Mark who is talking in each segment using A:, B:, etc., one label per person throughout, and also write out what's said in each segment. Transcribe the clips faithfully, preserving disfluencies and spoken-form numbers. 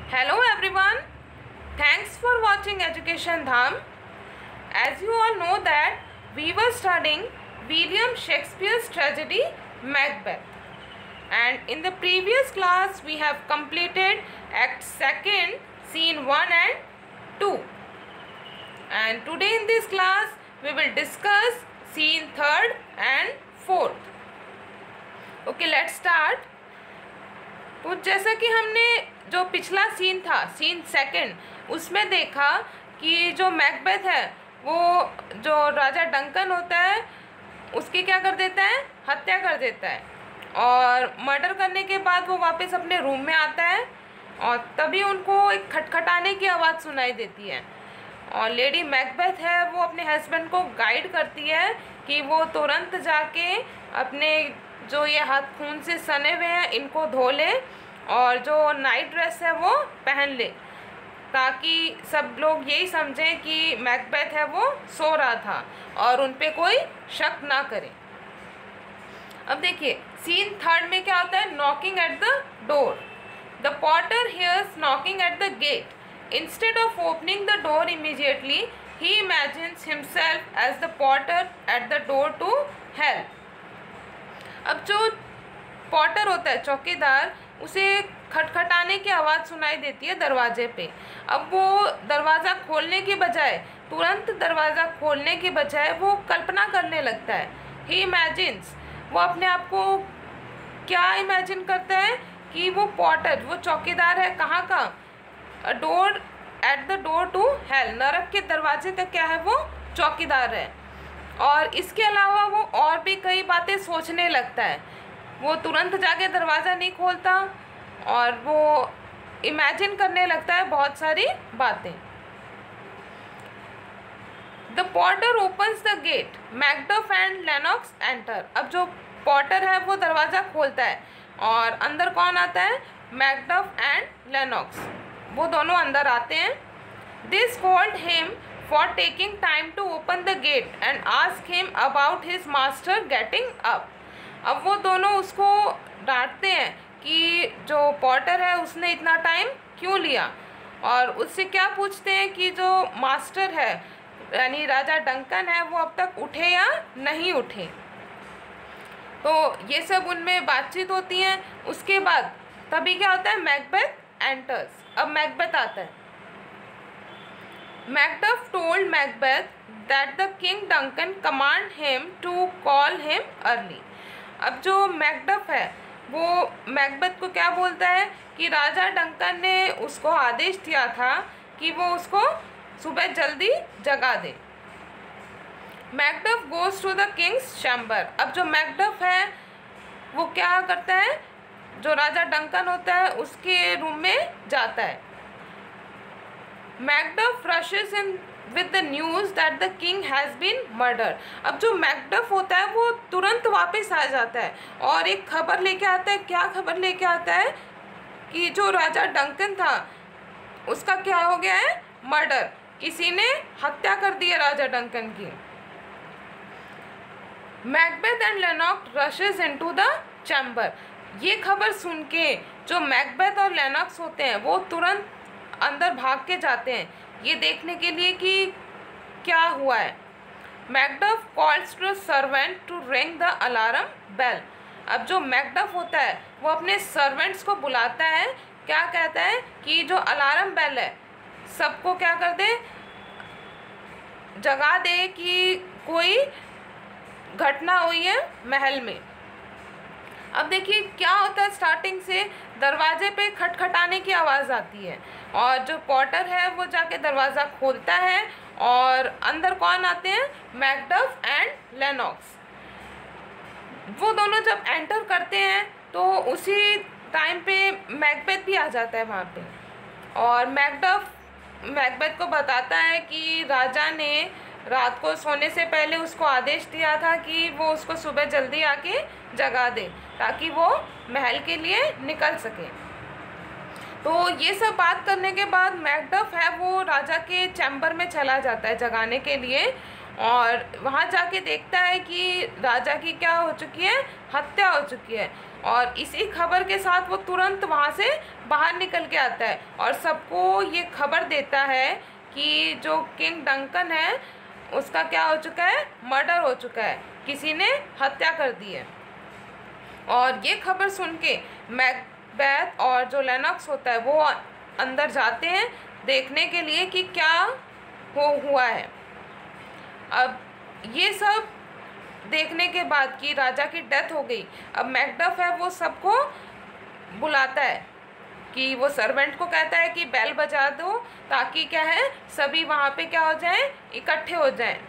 A: Hello everyone, thanks for watching Education Dham. As you all know that we were studying William Shakespeare's tragedy Macbeth, and in the previous class we have completed Act second, Scene one and two, and today in this class we will discuss Scene third and fourth. Okay, let's start. तो जैसा कि हमने जो पिछला scene था, scene second, उसमें देखा कि जो मैकबेथ है वो जो राजा डंकन होता है उसकी क्या कर देता है, हत्या कर देता है। और मर्डर करने के बाद वो वापस अपने रूम में आता है और तभी उनको एक खटखटाने की आवाज़ सुनाई देती है। और लेडी मैकबेथ है वो अपने हस्बैंड को गाइड करती है कि वो तुरंत जाके अपने जो ये हाथ खून से सने हुए हैं इनको धो ले और जो नाइट ड्रेस है वो पहन ले, ताकि सब लोग यही समझें कि मैकबेथ है वो सो रहा था और उन पे कोई शक ना करे। अब देखिए सीन थर्ड में क्या होता है, knocking at the door. The porter hears knocking at the gate. Instead of opening the door immediately ही imagines himself as the porter at the door to help. अब जो पॉटर होता है, चौकीदार, उसे खटखटाने की आवाज़ सुनाई देती है दरवाजे पे। अब वो दरवाज़ा खोलने की बजाय, तुरंत दरवाज़ा खोलने की बजाय वो कल्पना करने लगता है। ही इमेजिन्स, वो अपने आप को क्या इमेजिन करता है कि वो पॉटर, वो चौकीदार है कहाँ का, door at the door to hell, नरक के दरवाजे का क्या है, वो चौकीदार है। और इसके अलावा वो और भी कई बातें सोचने लगता है। वो तुरंत जाके दरवाज़ा नहीं खोलता और वो इमेजिन करने लगता है बहुत सारी बातें। The porter opens the gate, Macduff and Lennox enter. अब जो पॉटर है वो दरवाज़ा खोलता है और अंदर कौन आता है, मैकडफ एंड लेनॉक्स, वो दोनों अंदर आते हैं। They scold him for taking time to open the gate and ask him about his master getting up. अब वो दोनों उसको डांटते हैं कि जो पॉटर है उसने इतना टाइम क्यों लिया, और उससे क्या पूछते हैं कि जो मास्टर है यानी राजा डंकन है वो अब तक उठे या नहीं उठे। तो ये सब उनमें बातचीत होती है। उसके बाद तभी क्या होता है, मैकबेथ एंटर्स। अब मैकबेथ आता है। Macduff told Macbeth that the King Duncan command him to call him early. अब जो मैकडफ है वो मैकबेथ को क्या बोलता है कि राजा डंकन ने उसको आदेश दिया था कि वो उसको सुबह जल्दी जगा दे। Macduff goes to the king's chamber. अब जो मैकडफ है वो क्या करता है, जो राजा डंकन होता है उसके रूम में जाता है। Macduff rushes in with the news that the king has been murdered. अब जो मैकडफ होता है वो तुरंत वापस आ जाता है और एक खबर लेके आता है। क्या खबर लेके आता है कि जो राजा डंकन था उसका क्या हो गया है, मर्डर, किसी ने हत्या कर दी है राजा डंकन की। Macbeth and Lennox rushes into the chamber। ये खबर सुन के जो मैकबेथ और लेनॉक्स होते हैं वो तुरंत अंदर भाग के जाते हैं ये देखने के लिए कि क्या हुआ है। Macduff calls to servant to ring the alarm bell. अब जो मैकडफ होता है वो अपने सर्वेंट्स को बुलाता है, क्या कहता है कि जो अलार्म बेल है सबको क्या कर दे, जगा दे कि कोई घटना हुई है महल में। अब देखिए क्या होता है, स्टार्टिंग से दरवाजे पे खटखटाने की आवाज़ आती है और जो पॉटर है वो जाके दरवाज़ा खोलता है और अंदर कौन आते हैं, मैकडफ एंड लेनॉक्स। वो दोनों जब एंटर करते हैं तो उसी टाइम पे मैकबेथ भी आ जाता है वहाँ पे और मैकडफ मैकबेथ को बताता है कि राजा ने रात को सोने से पहले उसको आदेश दिया था कि वो उसको सुबह जल्दी आके जगा दे ताकि वो महल के लिए निकल सके। तो ये सब बात करने के बाद मैकडफ है वो राजा के चैम्बर में चला जाता है जगाने के लिए और वहाँ जाके देखता है कि राजा की क्या हो चुकी है, हत्या हो चुकी है। और इसी खबर के साथ वो तुरंत वहाँ से बाहर निकल के आता है और सबको ये खबर देता है कि जो किंग डंकन है उसका क्या हो चुका है, मर्डर हो चुका है, किसी ने हत्या कर दी है। और ये खबर सुन के मैकबेथ और जो लेनॉक्स होता है वो अंदर जाते हैं देखने के लिए कि क्या हो हुआ है। अब ये सब देखने के बाद कि राजा की डेथ हो गई, अब मैकडफ है वो सबको बुलाता है कि वो सर्वेंट को कहता है कि बेल बजा दो ताकि क्या है सभी वहाँ पे क्या हो जाए, इकट्ठे हो जाएं।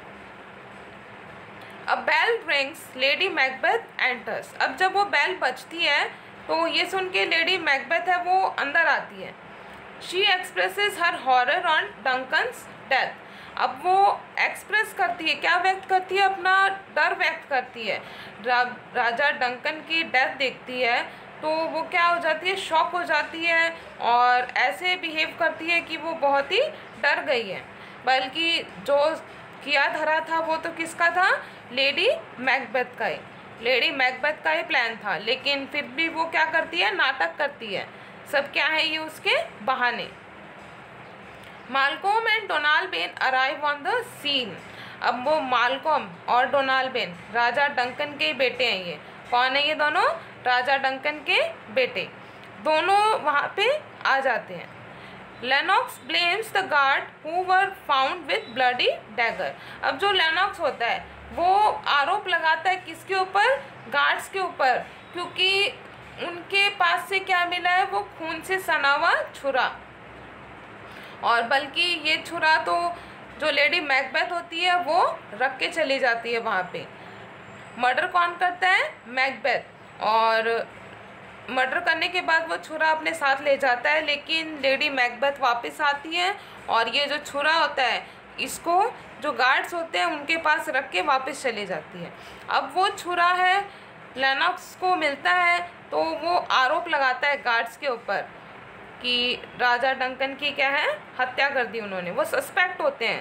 A: अब bell rings, lady Macbeth enters. अब जब वो बेल बजती है तो ये सुन के लेडी मैकबेथ है वो अंदर आती है। She expresses her horror on Duncan's death. अब वो एक्सप्रेस करती है, क्या व्यक्त करती है, अपना डर व्यक्त करती है। रा, राजा डंकन की डेथ देखती है तो वो क्या हो जाती है, शॉक हो जाती है और ऐसे बिहेव करती है कि वो बहुत ही डर गई है। बल्कि जो किया धरा था वो तो किसका था, लेडी मैकबेथ का ही, लेडी मैकबेथ का ही प्लान था। लेकिन फिर भी वो क्या करती है, नाटक करती है। सब क्या है, ये उसके बहाने। Malcolm and Donalbain arrive on the scene. अब वो मालकॉम और डोनाल्ड बेन राजा डंकन के बेटे हैं। ये कौन है, ये दोनों राजा डंकन के बेटे, दोनों वहाँ पे आ जाते हैं। Lennox blames the guard who were found with bloody dagger. अब जो लेनॉक्स होता है वो आरोप लगाता है किसके ऊपर, गार्ड्स के ऊपर, क्योंकि उनके पास से क्या मिला है, वो खून से सना हुआ छुरा। और बल्कि ये छुरा तो जो लेडी मैकबेथ होती है वो रख के चली जाती है वहाँ पे। मर्डर कौन करता है, मैकबेथ। और मर्डर करने के बाद वो छुरा अपने साथ ले जाता है, लेकिन लेडी मैकबेथ वापस आती है और ये जो छुरा होता है इसको जो गार्ड्स होते हैं उनके पास रख के वापस चली जाती है। अब वो छुरा है लेनॉक्स को मिलता है तो वो आरोप लगाता है गार्ड्स के ऊपर कि राजा डंकन की क्या है, हत्या कर दी उन्होंने, वो सस्पेक्ट होते हैं।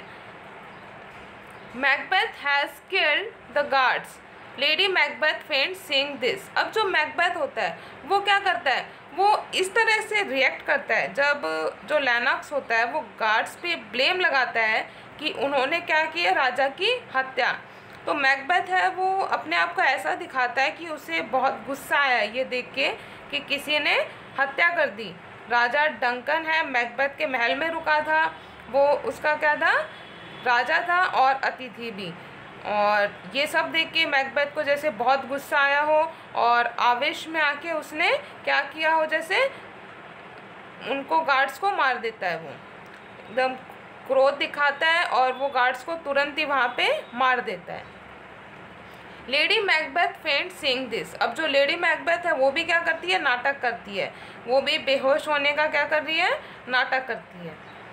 A: Macbeth has killed the guards. Lady Macbeth faint seeing this. अब जो मैकबेथ होता है वो क्या करता है, वो इस तरह से रिएक्ट करता है जब जो लेनॉक्स होता है वो गार्ड्स पे ब्लेम लगाता है कि उन्होंने क्या किया, राजा की हत्या। तो मैकबेथ है वो अपने आप को ऐसा दिखाता है कि उसे बहुत गुस्सा आया ये देख के कि किसी ने हत्या कर दी। राजा डंकन है मैकबेथ के महल में रुका था, वो उसका क्या था, राजा था और अतिथि भी। और ये सब देख के मैकबेथ को जैसे बहुत गुस्सा आया हो और आवेश में आके उसने क्या किया हो, जैसे उनको गार्ड्स को मार देता है। वो एकदम क्रोध दिखाता है और वो गार्ड्स को तुरंत ही वहाँ पे मार देता है। Lady Macbeth faint seeing this. अब जो लेडी मैकबेथ है वो भी क्या करती है, नाटक करती है। वो भी बेहोश होने का क्या कर रही है, नाटक करती है।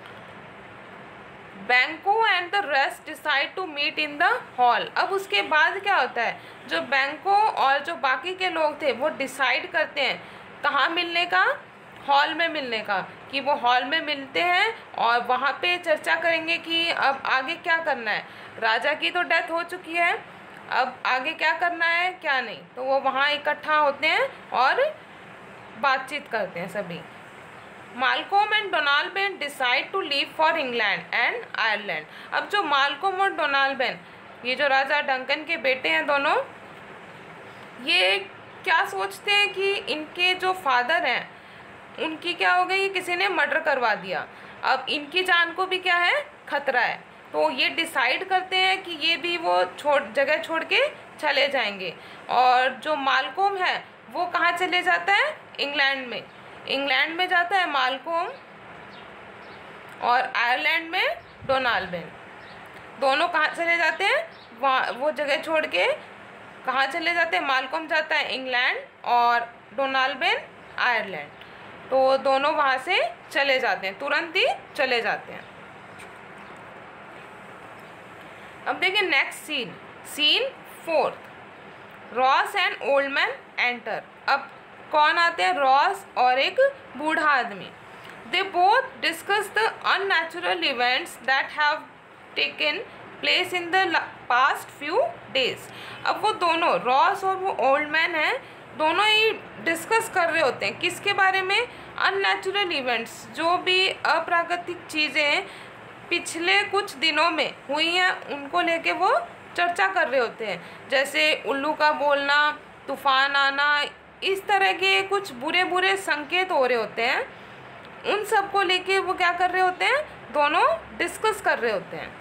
A: Banquo and the rest decide to meet in the hall. अब उसके बाद क्या होता है, जो बैंको और जो बाकी के लोग थे वो डिसाइड करते हैं कहाँ मिलने का, हॉल में मिलने का, कि वो हॉल में मिलते हैं और वहाँ पे चर्चा करेंगे कि अब आगे क्या करना है। राजा की तो डेथ हो चुकी है, अब आगे क्या करना है क्या नहीं। तो वो वहाँ इकट्ठा होते हैं और बातचीत करते हैं सभी। Malcolm and Donalbain decide to leave for England and Ireland. अब जो मालकॉम और डोनाल्ड बेन, ये जो राजा डंकन के बेटे हैं दोनों, ये क्या सोचते हैं कि इनके जो फादर हैं उनकी क्या हो गई, किसी ने मर्डर करवा दिया। अब इनकी जान को भी क्या है, खतरा है। तो ये डिसाइड करते हैं कि ये भी वो छोड़ जगह छोड़ के चले जाएंगे। और जो मालकॉम है वो कहाँ चले जाता है, इंग्लैंड में। इंग्लैंड में जाता है मालकॉम और आयरलैंड में डोनाल्ड बेन। दोनों कहाँ चले जाते हैं, वहाँ वो जगह छोड़ के कहाँ चले जाते हैं, मालकॉम जाता है इंग्लैंड और डोनाल्ड बेन आयरलैंड। तो दोनों वहाँ से चले जाते हैं, तुरंत ही चले जाते हैं। अब देखिए next scene, scene fourth. Ross and old man enter. अब कौन आते हैं, रॉस और एक बूढ़ा आदमी। They both discuss the unnatural events that have taken place in the past few days. अब वो दोनों रॉस और वो ओल्ड मैन हैं, दोनों ही डिस्कस कर रहे होते हैं किसके बारे में, अननेचुरल इवेंट्स, जो भी अप्राकृतिक चीज़ें पिछले कुछ दिनों में हुई हैं उनको लेके वो चर्चा कर रहे होते हैं। जैसे उल्लू का बोलना, तूफान आना, इस तरह के कुछ बुरे बुरे संकेत हो रहे होते हैं, उन सब को लेके वो क्या कर रहे होते हैं, दोनों डिस्कस कर रहे होते हैं।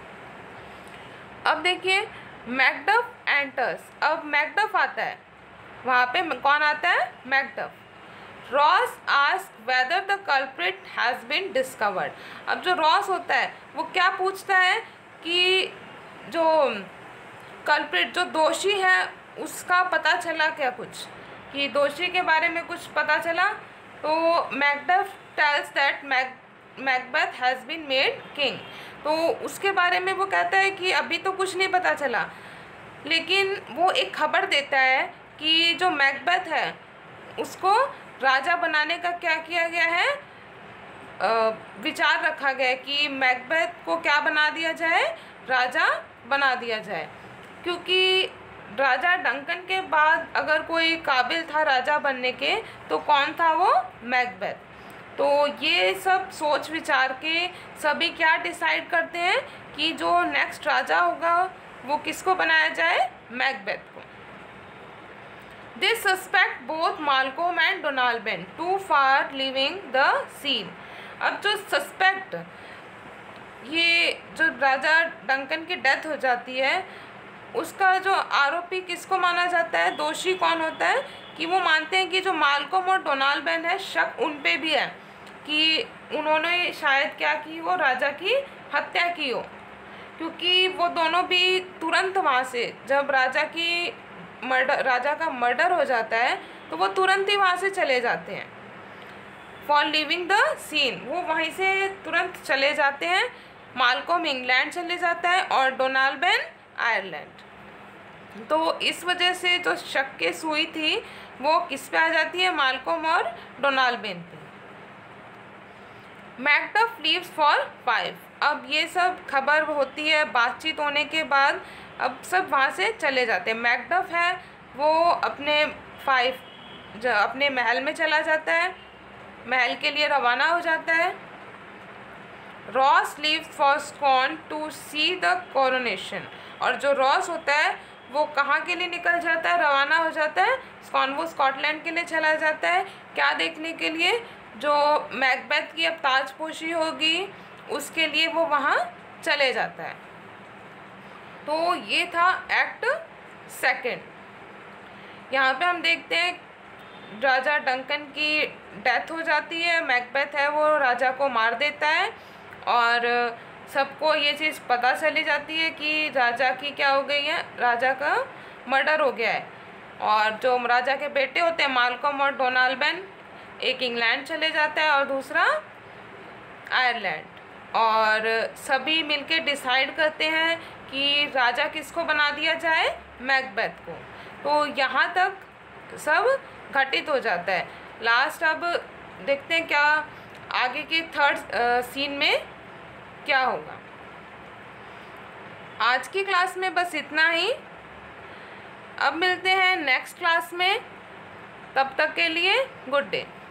A: अब देखिए मैकडफ एंटर्स। अब मैकडफ आता है, वहाँ पे कौन आता है, Macduff. Ross ask whether the culprit has been discovered. अब जो रॉस होता है वो क्या पूछता है कि जो कल्प्रिट, जो दोषी है, उसका पता चला क्या, कुछ कि दोषी के बारे में कुछ पता चला। तो Macduff tells that Mac Macbeth has been made king. तो उसके बारे में वो कहता है कि अभी तो कुछ नहीं पता चला, लेकिन वो एक खबर देता है कि जो मैकबेथ है उसको राजा बनाने का क्या किया गया है, आ, विचार रखा गया है कि मैकबेथ को क्या बना दिया जाए, राजा बना दिया जाए। क्योंकि राजा डंकन के बाद अगर कोई काबिल था राजा बनने के तो कौन था, वो मैकबेथ। तो ये सब सोच विचार के सभी क्या डिसाइड करते हैं कि जो नेक्स्ट राजा होगा वो किसको बनाया जाए, मैकबेथ को। They suspect both Malcolm and Donalbain to for leaving the scene. अब जो सस्पेक्ट, ये जो राजा डंकन की डेथ हो जाती है उसका जो आरोपी किसको माना जाता है, दोषी कौन होता है, कि वो मानते हैं कि जो माल्कोम और डोनाल्बेन है, शक उन पे भी है कि उन्होंने शायद क्या की, वो राजा की हत्या की हो। क्योंकि वो दोनों भी तुरंत वहाँ से, जब राजा की मर्डर राजा का मर्डर हो जाता है तो वो तुरंत ही वहाँ से चले जाते हैं, फॉर लिविंग द सीन, वो वहीं से तुरंत चले जाते हैं। माल्कोम इंग्लैंड चले जाता है और डोनाल्बेन आयरलैंड। तो इस वजह से जो शक की सुई थी वो किस पे आ जाती है, माल्कोम और डोनाल्बेन पे। Macduff leaves for Fife. अब ये सब खबर होती है, बातचीत होने के बाद अब सब वहाँ से चले जाते हैं। मैकडफ है वो अपने फाइव जो अपने महल में चला जाता है, महल के लिए रवाना हो जाता है। Ross leaves for Scone to see the coronation. और जो रॉस होता है वो कहाँ के लिए निकल जाता है, रवाना हो जाता है स्कॉन, वो स्कॉटलैंड के लिए चला जाता है। क्या देखने के लिए, जो मैकबेथ की अब ताजपोशी होगी उसके लिए वो वहाँ चले जाता है। तो ये था एक्ट सेकंड। यहाँ पे हम देखते हैं राजा डंकन की डेथ हो जाती है, मैकबेथ है वो राजा को मार देता है और सबको ये चीज़ पता चली जाती है कि राजा की क्या हो गई है, राजा का मर्डर हो गया है। और जो राजा के बेटे होते हैं माल्कोम और डोनाल्बेन, एक इंग्लैंड चले जाता है और दूसरा आयरलैंड, और सभी मिलके डिसाइड करते हैं कि राजा किसको बना दिया जाए, मैकबेथ को। तो यहाँ तक सब घटित हो जाता है। लास्ट अब देखते हैं क्या आगे के थर्ड सीन में क्या होगा। आज की क्लास में बस इतना ही। अब मिलते हैं नेक्स्ट क्लास में, तब तक के लिए गुड डे।